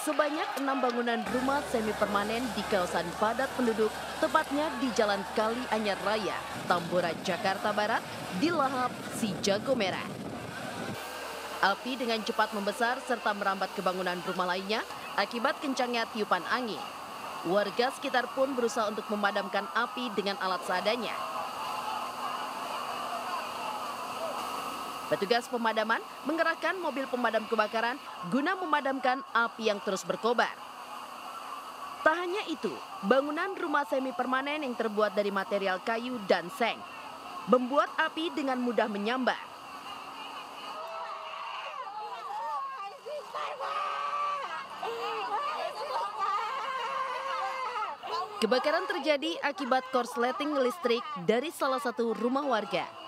Sebanyak 6 bangunan rumah semi permanen di kawasan padat penduduk, tepatnya di Jalan Kali Anyar Raya, Tambora, Jakarta Barat, dilahap si jago merah. Api dengan cepat membesar serta merambat ke bangunan rumah lainnya akibat kencangnya tiupan angin. Warga sekitar pun berusaha untuk memadamkan api dengan alat seadanya. Petugas pemadaman mengerahkan mobil pemadam kebakaran guna memadamkan api yang terus berkobar. Tak hanya itu, bangunan rumah semi permanen yang terbuat dari material kayu dan seng membuat api dengan mudah menyambar. Kebakaran terjadi akibat korsleting listrik dari salah satu rumah warga.